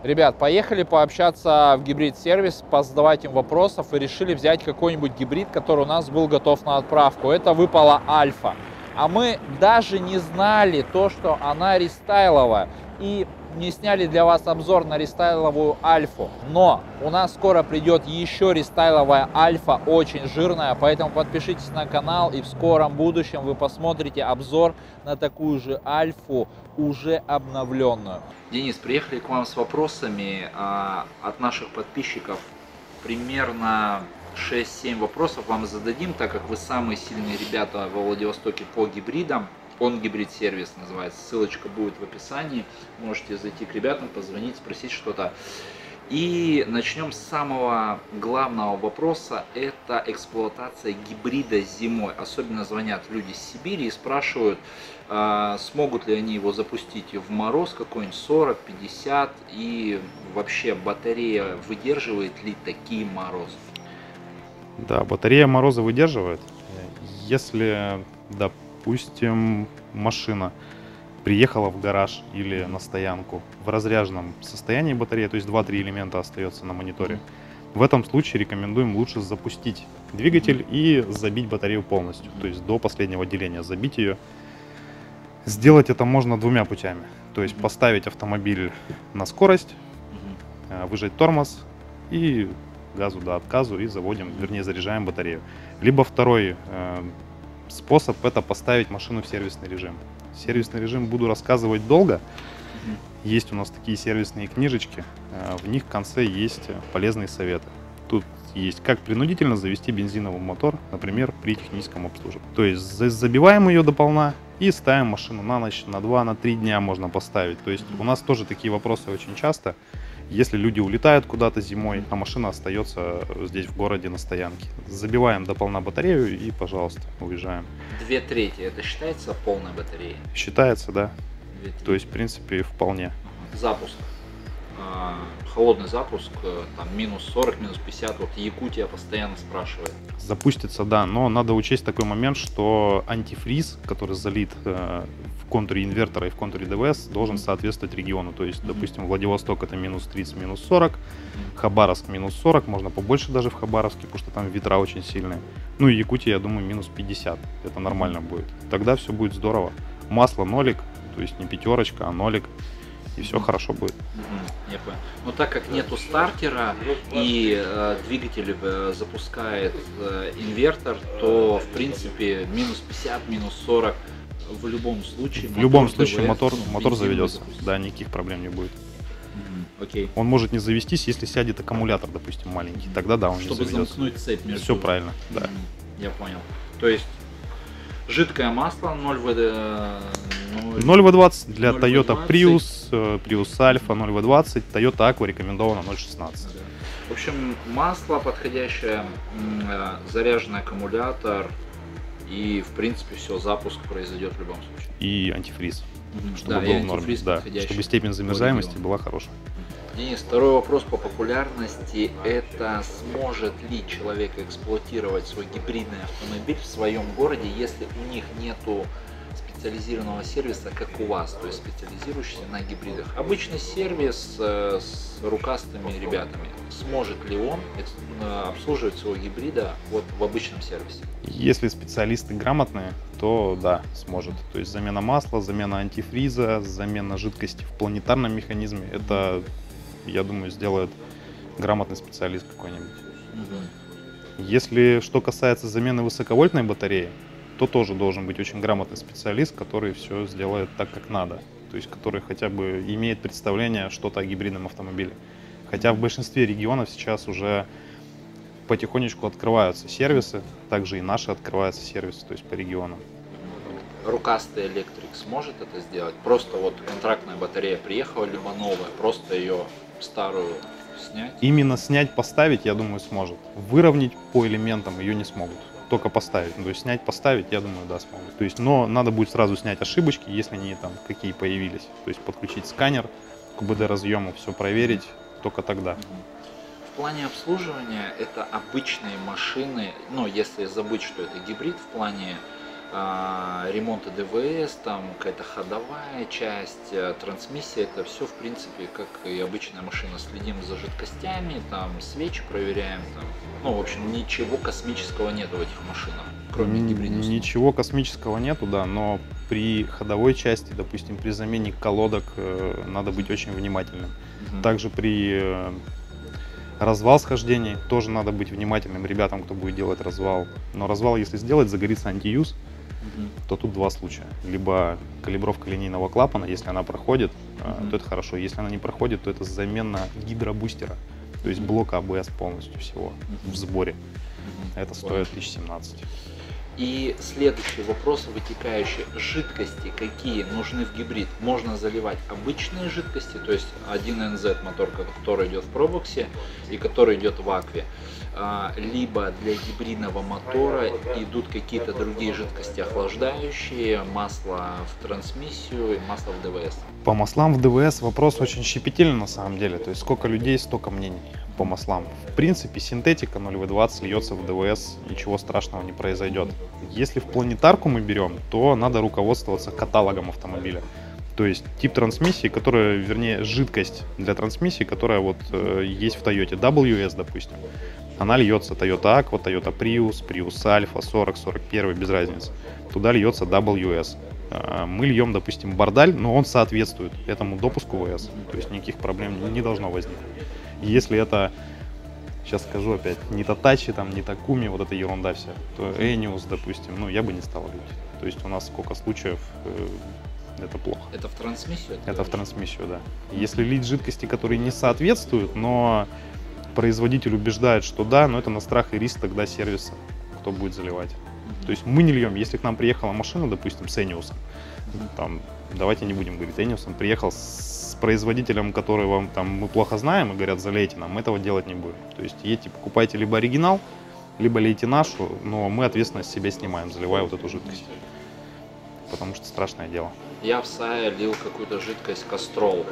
Ребят, поехали пообщаться в гибрид-сервис, позадавать им вопросов и решили взять какой-нибудь гибрид, который у нас был готов на отправку. Это выпала Альфа. А мы даже не знали то, что она рестайловая. И не сняли для вас обзор на рестайловую Альфу. Но у нас скоро придет еще рестайловая Альфа, очень жирная. Поэтому подпишитесь на канал, и в скором будущем вы посмотрите обзор на такую же Альфу, уже обновленную. Денис, приехали к вам с вопросами от наших подписчиков. Примерно 6-7 вопросов вам зададим, так как вы самые сильные ребята во Владивостоке по гибридам. Он гибрид-сервис называется, ссылочка будет в описании. Можете зайти к ребятам, позвонить, спросить что-то. И начнем с самого главного вопроса, это эксплуатация гибрида зимой. Особенно звонят люди с Сибири и спрашивают, смогут ли они его запустить в мороз какой-нибудь 40-50, и вообще батарея выдерживает ли такие морозы? Да, батарея мороза выдерживает. Если, допустим, машина приехала в гараж или на стоянку в разряженном состоянии батареи, то есть 2-3 элемента остается на мониторе, в этом случае рекомендуем лучше запустить двигатель и забить батарею полностью, то есть до последнего деления забить ее. Сделать это можно двумя путями, то есть поставить автомобиль на скорость, выжать тормоз и газу до отказу и заводим, вернее заряжаем батарею. Либо второй способ — это поставить машину в сервисный режим. Сервисный режим буду рассказывать долго. Есть у нас такие сервисные книжечки, в них в конце есть полезные советы. Тут есть как принудительно завести бензиновый мотор, например, при техническом обслуживании. То есть забиваем ее до полна и ставим машину на ночь, на 2, на 3 дня можно поставить. То есть у нас тоже такие вопросы очень часто. Если люди улетают куда-то зимой, а машина остается здесь в городе на стоянке, забиваем до полна батарею и, пожалуйста, уезжаем. 2/3 это считается полной батареей? Считается, да. 2/3. То есть, в принципе, вполне. Запуск. Холодный запуск, там минус 40, минус 50, вот Якутия постоянно спрашивает. Запустится, да, но надо учесть такой момент, что антифриз, который залит в контуре инвертора и в контуре ДВС, должен соответствовать региону. То есть, допустим, Владивосток — это минус 30, минус 40, Хабаровск минус 40, можно побольше даже в Хабаровске, потому что там ветра очень сильные. Ну и Якутия, я думаю, минус 50, это нормально будет. Тогда все будет здорово. Масло нолик, то есть не пятерочка, а нолик. И все хорошо будет. Я понял. Но так как нету стартера и двигатель запускает инвертор, то в принципе минус 50, минус 40 в любом случае. В любом случае ДВС, мотор заведется. Да, никаких проблем не будет. Окей. Он может не завестись, если сядет аккумулятор, допустим, маленький. Тогда да, он не заведется. Чтобы замкнуть цепь между... Все правильно, да. Я понял. То есть жидкое масло 0В20 для Toyota Prius, Prius Alpha 0В20, Toyota Aqua рекомендовано 0,16. В общем, масло подходящее, заряженный аккумулятор, и в принципе все, запуск произойдет в любом случае. И антифриз, чтобы да, был в норме, да, чтобы степень замерзаемости была хорошая. Денис, второй вопрос по популярности — это сможет ли человек эксплуатировать свой гибридный автомобиль в своем городе, если у них нету специализированного сервиса, как у вас, то есть специализирующийся на гибридах. Обычный сервис с рукастыми ребятами. Сможет ли он обслуживать своего гибрида вот в обычном сервисе? Если специалисты грамотные, то да, сможет. То есть замена масла, замена антифриза, замена жидкости в планетарном механизме, это, я думаю, сделает грамотный специалист какой-нибудь. Если что касается замены высоковольтной батареи, то тоже должен быть очень грамотный специалист, который все сделает так, как надо. То есть который хотя бы имеет представление что-то о гибридном автомобиле. Хотя в большинстве регионов сейчас уже потихонечку открываются сервисы, также и наши открываются сервисы, то есть по регионам. Рукастый электрик сможет это сделать? Просто вот контрактная батарея приехала, либо новая, просто ее старую снять? Именно снять, поставить, я думаю, сможет. Выровнять по элементам ее не смогут. Только поставить. То есть снять, поставить, я думаю, да, смогут. То есть, но надо будет сразу снять ошибочки, если они там какие появились. То есть подключить сканер к УБД разъему, все проверить, только тогда. В плане обслуживания это обычные машины, ну если забыть, что это гибрид, в плане ремонт ДВС, там какая-то ходовая часть, трансмиссия, это все в принципе как и обычная машина. Следим за жидкостями, там свечи проверяем, там, ну в общем ничего космического нет в этих машинах, кроме гибридных. Ничего космического нету, да, но при ходовой части, допустим, при замене колодок надо быть очень внимательным. Также при развал схождений тоже надо быть внимательным ребятам, кто будет делать развал. Но развал, если сделать, загорится антиюз, то тут два случая. Либо калибровка линейного клапана, если она проходит, то это хорошо. Если она не проходит, то это замена гидробустера, то есть блока АБС полностью всего в сборе. Это стоит 1017. И следующий вопрос, вытекающий: жидкости какие нужны в гибрид? Можно заливать обычные жидкости, то есть 1NZ мотор, который идет в пробоксе и который идет в акве, либо для гибридного мотора идут какие-то другие жидкости охлаждающие, масло в трансмиссию и масло в ДВС. По маслам в ДВС вопрос очень щепетильный на самом деле, то есть сколько людей, столько мнений по маслам. В принципе, синтетика 0В20 льется в ДВС, ничего страшного не произойдет. Если в планетарку мы берем, то надо руководствоваться каталогом автомобиля. То есть тип трансмиссии, которая, вернее, жидкость для трансмиссии, которая вот есть в Toyota WS, допустим. Она льется Toyota Aqua, Toyota Prius, Prius Alpha, 40, 41, без разницы. Туда льется WS. Мы льем, допустим, Бардаль, но он соответствует этому допуску ВС. То есть никаких проблем не должно возникнуть. Если это, сейчас скажу опять, не Татачи, там, не Такуми, вот эта ерунда вся, то Эниус, допустим, ну, я бы не стал лить. То есть у нас сколько случаев, это плохо. Это в трансмиссию? Это в трансмиссию, да. Если лить жидкости, которые не соответствуют, но производитель убеждает, что да, но это на страх и риск тогда сервиса, кто будет заливать. То есть мы не льем. Если к нам приехала машина, допустим, с Эниусом, там, давайте не будем говорить Эниусом, приехал с производителем, который вам там мы плохо знаем, и говорят, залейте нам, мы этого делать не будем. То есть едьте, покупайте либо оригинал, либо лейте нашу, но мы ответственность с себя снимаем, заливая вот эту жидкость. Потому что страшное дело. Я в САЭ лил какую-то жидкость Кастрол,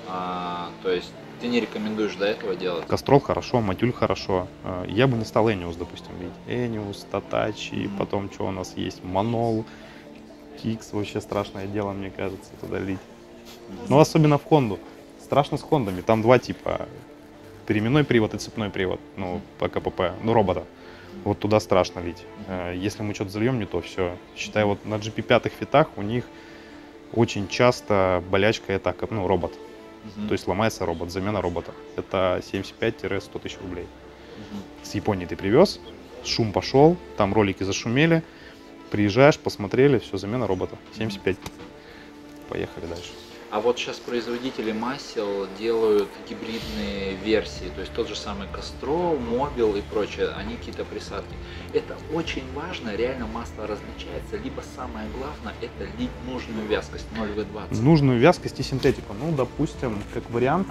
то есть ты не рекомендуешь до этого делать? Кастрол хорошо, Матюль хорошо. Я бы не стал Эниус, допустим, лить. Эниус, Татачи, потом что у нас есть, Манол, Кикс, вообще страшное дело, мне кажется, туда лить. Но особенно в Хонду. Страшно с Хондами, там два типа. Переменной привод и цепной привод, ну, по КПП, ну, робота. Вот туда страшно лить. Если мы что-то зальем не то, все. Считай, вот на GP5 фитах у них очень часто болячка это, ну, робот. То есть ломается робот, замена робота. Это 75-100 тысяч рублей. С Японии ты привез, шум пошел, там ролики зашумели, приезжаешь, посмотрели, все, замена робота. 75. Поехали дальше. А вот сейчас производители масел делают гибридные версии, то есть тот же самый Castrol, Mobil и прочее, они какие-то присадки. Это очень важно, реально масло различается, либо самое главное это лить нужную вязкость 0В20. Нужную вязкость и синтетику. Ну, допустим, как вариант,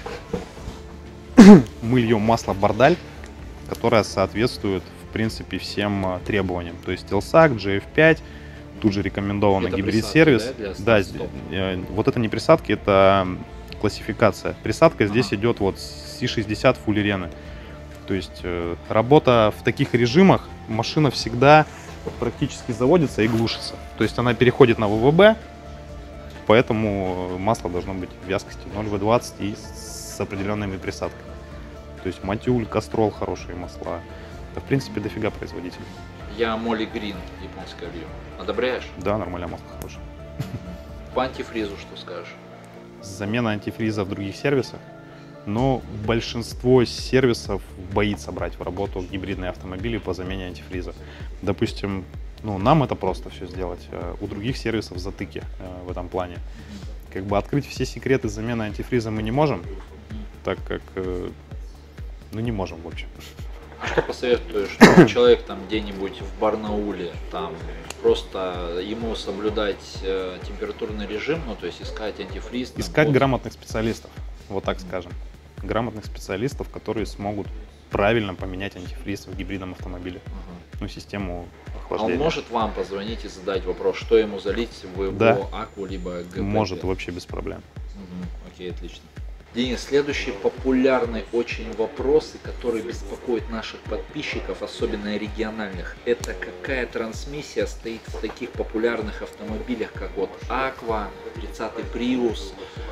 мы льем масло Бардаль, которое соответствует, в принципе, всем требованиям. То есть LSAC, GF5, тут же рекомендовано гибрид-сервис. Да, вот это не присадки, это классификация. Присадка здесь идет вот C60 фуллерены. То есть работа в таких режимах, машина всегда практически заводится и глушится. То есть она переходит на ВВБ, поэтому масло должно быть вязкостью 0В20 и с определенными присадками. То есть Матюль, Кастрол хорошие масла. Это, в принципе, дофига производителей. Я Моли Грин японское лью. Одобряешь? Да, нормальное масло хорошее. По антифризу что скажешь? Замена антифриза в других сервисах. Но большинство сервисов боится брать в работу гибридные автомобили по замене антифриза. Допустим, ну, нам это просто все сделать. У других сервисов затыки в этом плане. Как бы открыть все секреты замены антифриза мы не можем, так как, ну, не можем, в общем. А что посоветуешь, что человек там где-нибудь в Барнауле, там просто ему соблюдать температурный режим, ну то есть искать антифриз? Там, искать грамотных специалистов, вот так скажем. Грамотных специалистов, которые смогут правильно поменять антифриз в гибридном автомобиле. Ну, систему охлаждения. А он может вам позвонить и задать вопрос, что ему залить в его Акву, либо ГП? Может, вообще без проблем. Окей, отлично. Денис, следующий популярный очень вопрос, который беспокоит наших подписчиков, особенно региональных, это какая трансмиссия стоит в таких популярных автомобилях, как вот Aqua, 30-й Prius,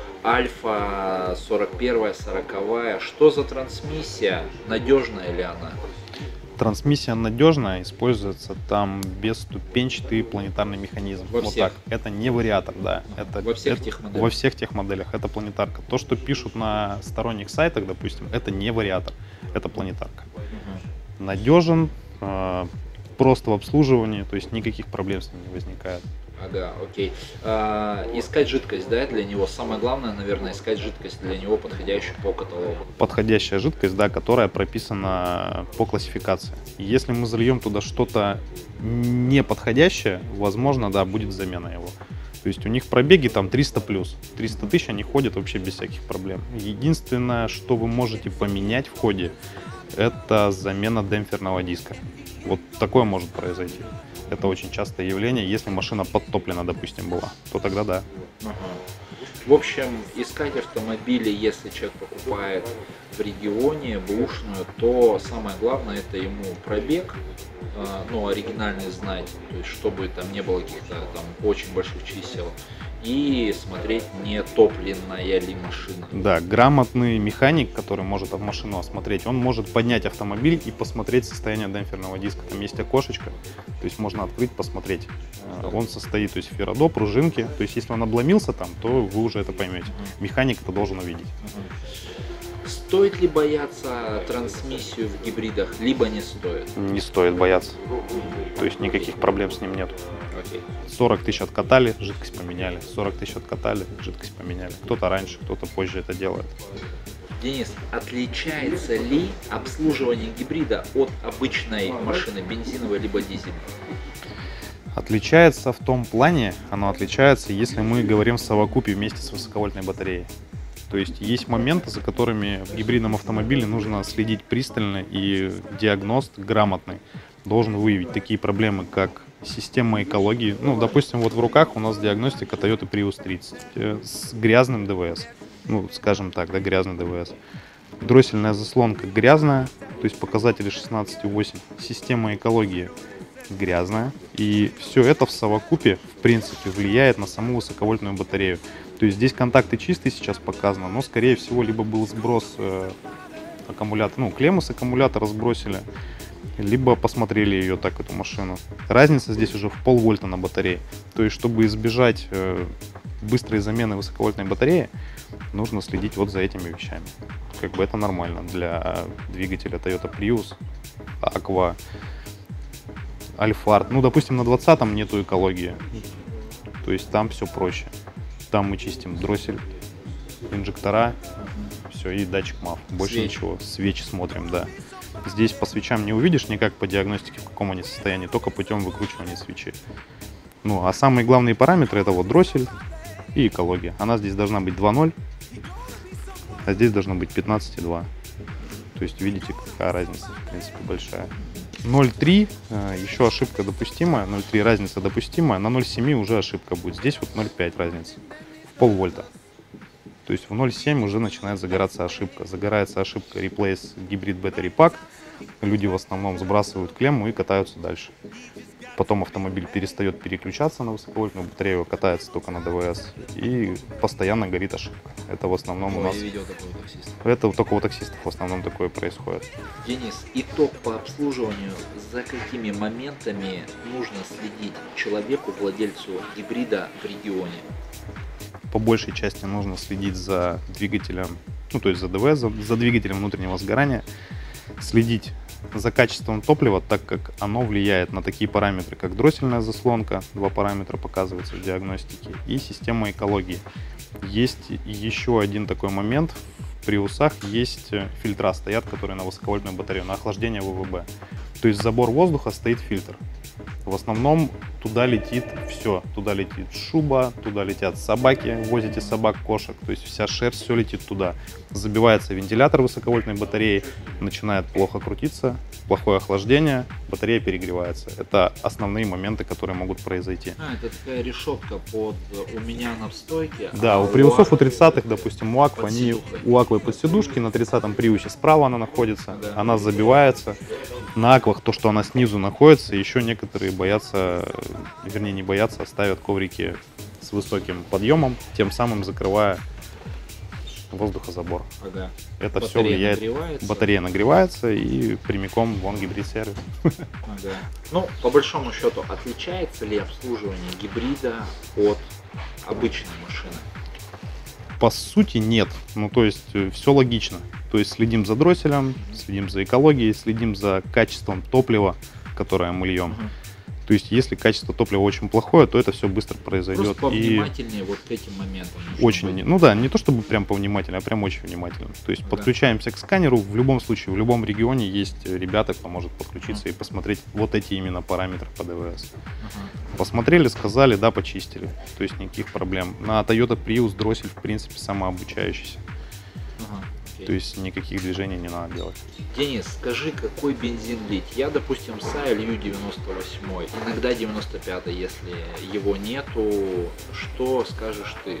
Альфа, 41-я, 40-я. Что за трансмиссия? Надежная ли она? Трансмиссия надежная, используется там бесступенчатый планетарный механизм. Во вот всех? так. Это не вариатор, да. Это, Во всех это- тех моделях? Во всех тех моделях. Это планетарка. То, что пишут на сторонних сайтах, допустим, это не вариатор, это планетарка. Надежен, просто в обслуживании, то есть никаких проблем с ним не возникает. Ага, окей. Искать жидкость, да, для него. Самое главное, наверное, искать жидкость для него, подходящую по каталогу. Подходящая жидкость, да, которая прописана по классификации. Если мы зальем туда что-то неподходящее, возможно, да, будет замена его. То есть у них пробеги там 300 плюс. 300 тысяч они ходят вообще без всяких проблем. Единственное, что вы можете поменять в ходе, это замена демпферного диска. Вот такое может произойти. Это очень частое явление. Если машина подтоплена, допустим, была, то тогда да. Ага. В общем, искать автомобили, если человек покупает в регионе бэушную, то самое главное это ему пробег, ну, оригинальный знать, то есть чтобы там не было каких-то там очень больших чисел, и смотреть, не топленная ли машина. Да, грамотный механик, который может машину осмотреть, он может поднять автомобиль и посмотреть состояние демпферного диска. Там есть окошечко, то есть можно открыть, посмотреть. Он состоит, то есть феррадо, пружинки. То есть если он обломился там, то вы уже это поймете. Механик это должен увидеть. Стоит ли бояться трансмиссию в гибридах, либо не стоит? Не стоит бояться. То есть никаких проблем с ним нет. Окей. 40 тысяч откатали, жидкость поменяли. 40 тысяч откатали, жидкость поменяли. Кто-то раньше, кто-то позже это делает. Денис, отличается ли обслуживание гибрида от обычной машины, бензиновой либо дизельной? Отличается в том плане, оно отличается, если мы говорим в совокупе вместе с высоковольтной батареей. То есть есть моменты, за которыми в гибридном автомобиле нужно следить пристально, и диагност грамотный должен выявить такие проблемы, как система экологии. Ну, допустим, вот в руках у нас диагностика Toyota Prius 30 с грязным ДВС. Ну, скажем так, да, грязный ДВС. Дроссельная заслонка грязная, то есть показатели 16,8. Система экологии грязная. И все это в совокупе, в принципе, влияет на саму высоковольтную батарею. То есть здесь контакты чистые сейчас показано, но, скорее всего, либо был сброс аккумулятора, ну, клеммы с аккумулятора сбросили, либо посмотрели ее так, эту машину. Разница здесь уже в полвольта на батарее. То есть, чтобы избежать быстрой замены высоковольтной батареи, нужно следить вот за этими вещами. Как бы это нормально для двигателя Toyota Prius, Aqua, Alphard. Ну, допустим, на 20-м нету экологии. То есть там все проще. Там мы чистим дроссель, инжектора, все, и датчик МАФ. Больше Свечи. ничего. Свечи смотрим, да. Здесь по свечам не увидишь никак по диагностике, в каком они состоянии, только путем выкручивания свечи. Ну, а самые главные параметры это вот дроссель и экология. Она здесь должна быть 2.0, а здесь должна быть 15.2. То есть видите, какая разница, в принципе, большая. 0.3 еще ошибка допустимая, 0.3 разница допустимая, на 0.7 уже ошибка будет. Здесь вот 0.5 разница в полвольта. То есть в 0.7 уже начинает загораться ошибка. Загорается ошибка Replace Hybrid Battery Pack. Люди в основном сбрасывают клемму и катаются дальше. Потом автомобиль перестает переключаться на высоковольтную батарею, катается только на ДВС. И постоянно горит ошибка. Это в основном у нас... Я видел такого таксиста. Это только у таксистов в основном такое происходит. Денис, итог по обслуживанию. За какими моментами нужно следить человеку, владельцу гибрида в регионе? По большей части нужно следить за двигателем, ну то есть за ДВС, за двигателем внутреннего сгорания, следить за качеством топлива, так как оно влияет на такие параметры, как дроссельная заслонка, 2 параметра показываются в диагностике, и система экологии. Есть еще один такой момент, в приусах есть фильтра, стоят, которые на высоковольтную батарею, на охлаждение ВВБ. То есть забор воздуха стоит фильтр. В основном туда летит все. Туда летит шуба, туда летят собаки, возите собак, кошек. То есть вся шерсть, все летит туда. Забивается вентилятор высоковольтной батареи, начинает плохо крутиться, плохое охлаждение, батарея перегревается. Это основные моменты, которые могут произойти. Это такая решетка под у меня на стойке. Да, у приусов у 30-х, допустим, у Аквы, у Аквы под сидушки на 30-м приусе справа она находится, Да. она забивается. На Аквах то, что она снизу находится, еще некоторые боятся, вернее не боятся, ставят коврики с высоким подъемом, тем самым закрывая воздухозабор. Ага. Это все Батарея влияет. нагревается. Батарея нагревается и прямиком вон гибрид-сервис. Ага. Ну, по большому счету, отличается ли обслуживание гибрида от обычной машины? По сути нет. Ну то есть все логично. То есть следим за дросселем, следим за экологией, следим за качеством топлива, которое мы льем. Ага. То есть если качество топлива очень плохое, то это все быстро произойдет. Просто повнимательнее вот к этим моментам. нужно Очень, быть. ну да, не то чтобы прям повнимательно, а прям очень внимательно. То есть Ага. подключаемся к сканеру, в любом случае, в любом регионе есть ребята, кто может подключиться и посмотреть вот эти именно параметры по ДВС. Ага. Посмотрели, сказали, да, почистили. То есть никаких проблем. На Toyota Prius дроссель, в принципе, самообучающийся. Ага. Окей. То есть никаких движений не надо делать. Денис, скажи, какой бензин лить? Я, допустим, САИ лью 98-й, иногда 95-й, если его нету. Что скажешь ты?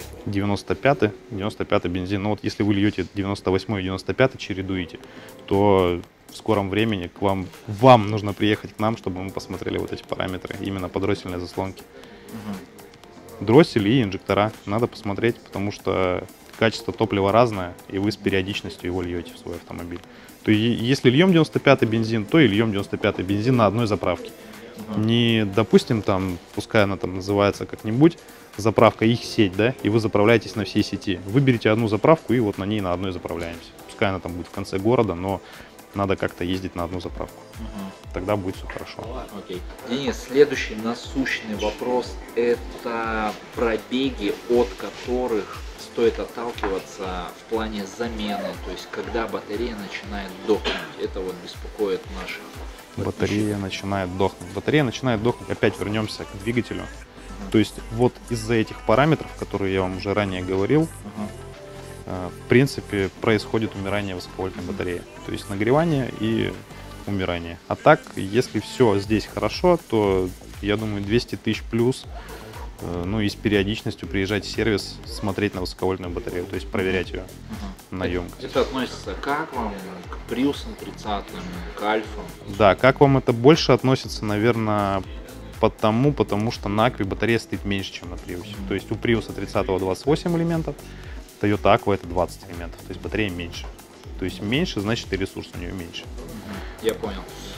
95-й бензин. Ну вот если вы льете 98 и 95 чередуете, то в скором времени вам нужно приехать к нам, чтобы мы посмотрели вот эти параметры именно по дроссельной заслонке. Ага. Дроссель и инжектора надо посмотреть, потому что качество топлива разное, и вы с периодичностью его льете в свой автомобиль. То есть если льем 95-й бензин, то и льем 95-й бензин на одной заправке. Ага. Не, допустим, там, пускай она там называется как-нибудь, заправка их сеть, да, и вы заправляетесь на всей сети. Выберите одну заправку и вот на ней на одной заправляемся. Пускай она там будет в конце города, но надо как-то ездить на одну заправку. Ага. Тогда будет все хорошо. Окей. Денис, следующий насущный вопрос – это пробеги, от которых стоит отталкиваться в плане замены, то есть когда батарея начинает дохнуть. Это вот беспокоит наших Батарея начинает дохнуть. Батарея начинает дохнуть. Опять вернемся к двигателю. Ага. То есть вот из-за этих параметров, которые я вам уже ранее говорил, Ага. в принципе происходит умирание высоковольтной батареи. То есть нагревание и умирание. А так, если все здесь хорошо, то я думаю 200 тысяч плюс, ну и с периодичностью приезжать в сервис, смотреть на высоковольтную батарею, то есть проверять ее Ага. на емкость. Это относится к Аквам, к Приусам 30-м, к Альфам. Да, как вам это больше относится, наверное, потому что на Акве батарея стоит меньше, чем на Приусе. То есть у Приуса 30-го 28 элементов, Toyota Aqua это 20 элементов, то есть батарея меньше. То есть меньше, значит и ресурс у нее меньше. Я понял.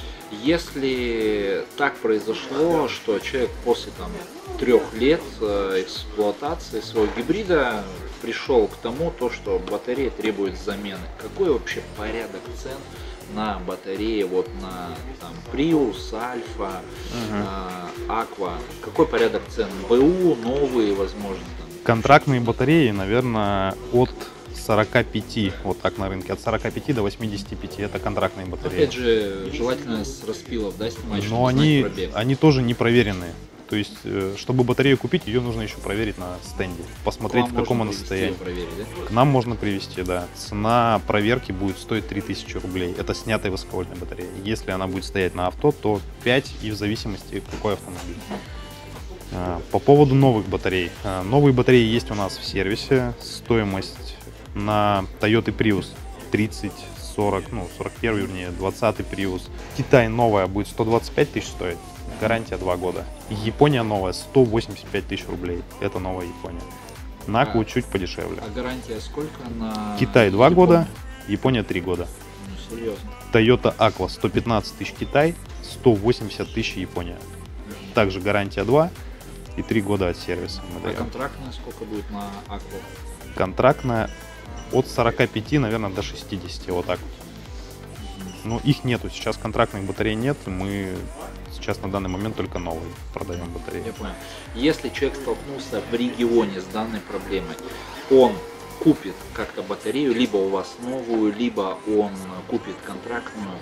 Если так произошло, что человек после 3 лет эксплуатации своего гибрида пришел к тому, что батарея требует замены, какой вообще порядок цен на батареи, вот на Prius, Альфа, Aqua, какой порядок цен? БУ, новые, возможно, там? Контрактные батареи, наверное, от 45, вот так на рынке, от 45 до 85, это контрактные батареи. Опять же, желательно с распилов, да, снимать, чтобы Но знать пробег. они тоже не проверенные. То есть, чтобы батарею купить, ее нужно еще проверить на стенде, посмотреть, К в вам каком можно она привезти состоянии. и проверить, да? К нам можно привезти, да. Цена проверки будет стоить 3000 рублей. Это снятая высоковольтная батарея. Если она будет стоять на авто, то 5, и в зависимости, какой автомобиль. По поводу новых батарей. Новые батареи есть у нас в сервисе. Стоимость на Toyota Prius 30, 40, 41, вернее, 20 Prius. Китай новая будет 125 тысяч стоить. Гарантия 2 года. Япония новая 185 тысяч рублей. Это новая Япония. На Aqua чуть подешевле. А гарантия сколько на Китай 2 Японию? года, Япония 3 года. Ну, серьезно. Toyota Aqua 115 тысяч Китай, 180 тысяч Япония. Также гарантия 2 и 3 года от сервиса мы А даем. контрактная сколько будет на Aqua? Контрактная от 45, наверное, до 60, вот так вот. Но их нету, сейчас контрактных батарей нет, мы сейчас на данный момент только новые продаем батареи. Я понял. Если человек столкнулся в регионе с данной проблемой, он купит как-то батарею, либо у вас новую, либо он купит контрактную,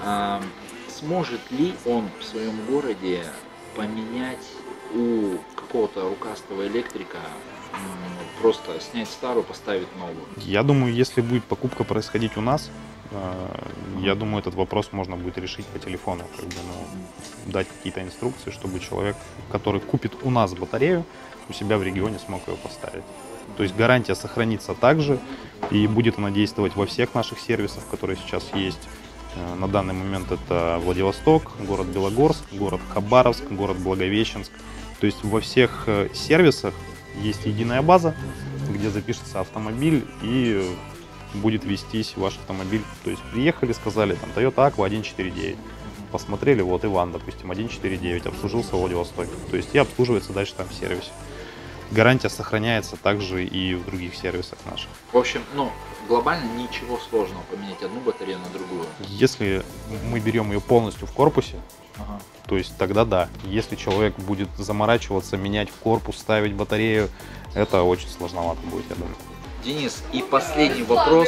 сможет ли он в своем городе поменять у какого-то рукастого электрика, просто снять старую, поставить новую? Я думаю, если будет покупка происходить у нас, Я думаю, этот вопрос можно будет решить по телефону, как бы, ну, дать какие-то инструкции, чтобы человек, который купит у нас батарею, у себя в регионе смог ее поставить. То есть гарантия сохранится также, и будет она действовать во всех наших сервисах, которые сейчас есть. На данный момент это Владивосток, город Белогорск, город Хабаровск, город Благовещенск. То есть во всех сервисах есть единая база, где запишется автомобиль и будет вестись ваш автомобиль. То есть приехали, сказали, там, Toyota Aqua 1.4.9. Посмотрели, вот Иван, допустим, 1.4.9, обслужился в Владивостоке. То есть и обслуживается дальше там в сервисе. Гарантия сохраняется также и в других сервисах наших. В общем, ну, глобально ничего сложного поменять одну батарею на другую. Если мы берем ее полностью в корпусе, то есть тогда да. Если человек будет заморачиваться, менять корпус, ставить батарею, это очень сложновато будет, я думаю. Денис, и последний вопрос.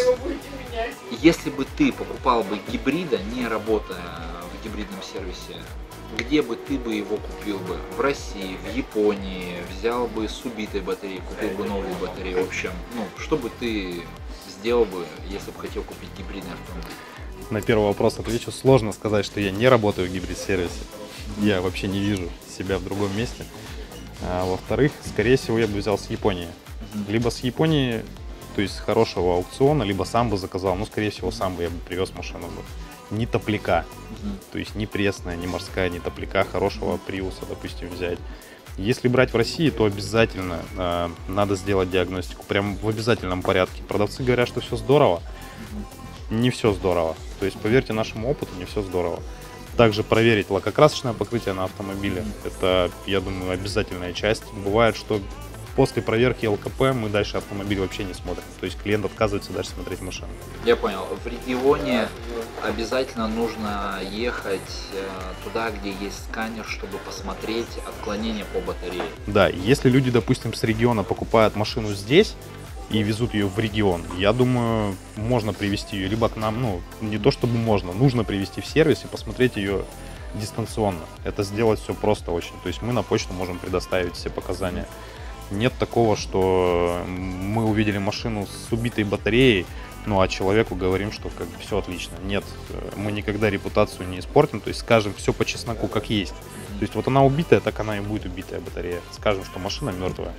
Если бы ты покупал бы гибрида, не работая в гибридном сервисе, где бы ты бы его купил бы? В России, в Японии, взял бы с убитой батареей, купил бы новую батарею. В общем, ну, что бы ты сделал бы, если бы хотел купить гибридный автомобиль? На первый вопрос отвечу. Сложно сказать, что я не работаю в гибрид-сервисе. Я вообще не вижу себя в другом месте. А во-вторых, скорее всего, я бы взял с Японии. Либо с Японии, то есть с хорошего аукциона, либо сам бы заказал. Ну, скорее всего, сам бы я бы привез машину бы. Не топляка, то есть не пресная, не морская, не топляка, хорошего приуса, допустим, взять. Если брать в России, то обязательно надо сделать диагностику, прям в обязательном порядке. Продавцы говорят, что все здорово, не все здорово. То есть, поверьте нашему опыту, не все здорово. Также проверить лакокрасочное покрытие на автомобиле, это, я думаю, обязательная часть. Бывает, что после проверки ЛКП мы дальше автомобиль вообще не смотрим. То есть клиент отказывается дальше смотреть машину. Я понял. В регионе обязательно нужно ехать туда, где есть сканер, чтобы посмотреть отклонения по батарее. Да, если люди, допустим, с региона покупают машину здесь и везут ее в регион, я думаю, можно привезти ее либо к нам, ну, не то чтобы можно, нужно привезти в сервис и посмотреть ее дистанционно. Это сделать все просто очень. То есть мы на почту можем предоставить все показания. Нет такого, что мы увидели машину с убитой батареей, ну а человеку говорим, что как бы все отлично. Нет, мы никогда репутацию не испортим, то есть скажем все по чесноку, как есть. То есть вот она убитая, так она и будет убитая батарея. Скажем, что машина мертвая.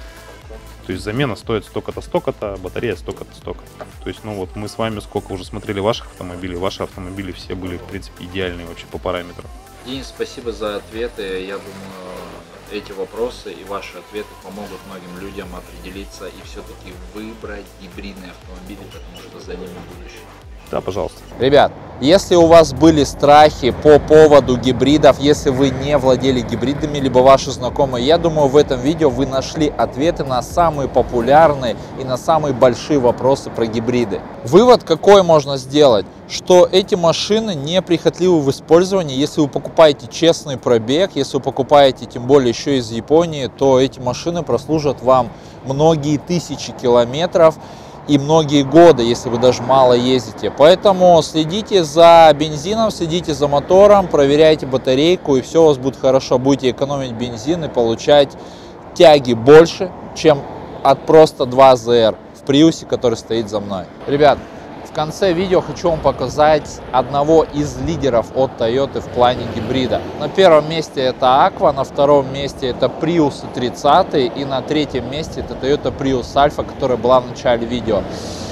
То есть замена стоит столько-то, батарея столько-то. То есть, ну вот мы с вами сколько уже смотрели ваших автомобилей, ваши автомобили все были, в принципе, идеальные вообще по параметрам. Денис, спасибо за ответы. Я думаю, эти вопросы и ваши ответы помогут многим людям определиться и все-таки выбрать гибридные автомобили, потому что за ними будущее. Да, пожалуйста. Ребят, если у вас были страхи по поводу гибридов, если вы не владели гибридами, либо ваши знакомые, я думаю, в этом видео вы нашли ответы на самые популярные и на самые большие вопросы про гибриды. Вывод какой можно сделать? Что эти машины неприхотливы в использовании. Если вы покупаете честный пробег, если вы покупаете тем более еще из Японии, то эти машины прослужат вам многие тысячи километров и многие годы, если вы даже мало ездите. Поэтому следите за бензином, следите за мотором, проверяйте батарейку, и все у вас будет хорошо. Будете экономить бензин и получать тяги больше, чем от просто 2ZR в Приусе, который стоит за мной. Ребят, в конце видео хочу вам показать одного из лидеров от Toyota в плане гибрида. На первом месте это Aqua, на втором месте это Prius 30 и на третьем месте это Toyota Prius Alpha, которая была в начале видео.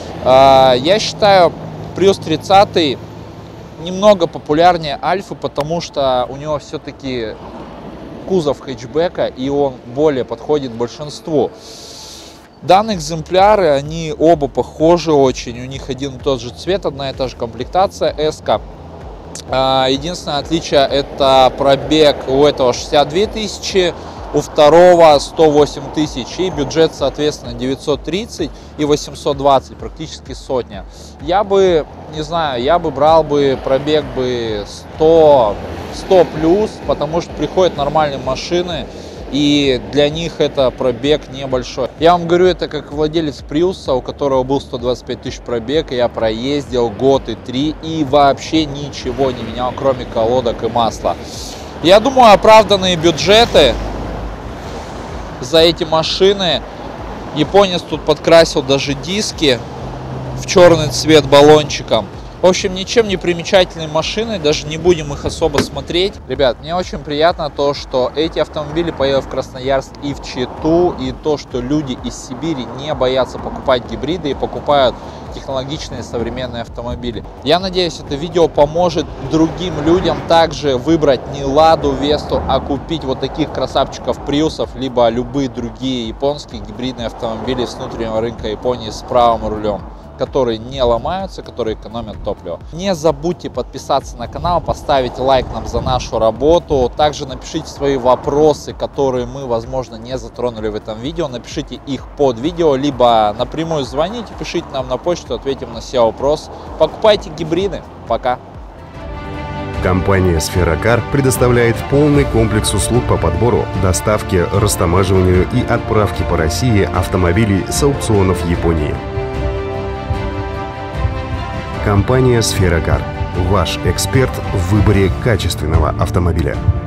Я считаю Prius 30 немного популярнее Альфы, потому что у него все-таки кузов хэтчбека и он более подходит большинству. Данные экземпляры, они оба похожи очень, у них один и тот же цвет, одна и та же комплектация S-ка. Единственное отличие — это пробег у этого 62 тысячи, у второго 108 тысяч, и бюджет, соответственно, 930 и 820, практически сотня. Я бы, не знаю, я бы брал бы пробег бы 100 плюс, потому что приходят нормальные машины, и для них это пробег небольшой. Я вам говорю это как владелец Приуса, у которого был 125 тысяч пробег, и я проездил год и 3 и вообще ничего не менял, кроме колодок и масла. Я думаю, оправданные бюджеты за эти машины. Японец тут подкрасил даже диски в черный цвет баллончиком. В общем, ничем не примечательные машины, даже не будем их особо смотреть. Ребят, мне очень приятно то, что эти автомобили поедут в Красноярск и в Читу, и то, что люди из Сибири не боятся покупать гибриды и покупают технологичные современные автомобили. Я надеюсь, это видео поможет другим людям также выбрать не Ладу Весту, а купить вот таких красавчиков Приусов, либо любые другие японские гибридные автомобили с внутреннего рынка Японии с правым рулем, которые не ломаются, которые экономят топливо. Не забудьте подписаться на канал, поставить лайк нам за нашу работу. Также напишите свои вопросы, которые мы, возможно, не затронули в этом видео. Напишите их под видео, либо напрямую звоните, пишите нам на почту, ответим на все вопросы. Покупайте гибриды. Пока. Компания «Сферокар» предоставляет полный комплекс услуг по подбору, доставке, растамаживанию и отправке по России автомобилей с аукционов Японии. Компания «Сферокар» – ваш эксперт в выборе качественного автомобиля.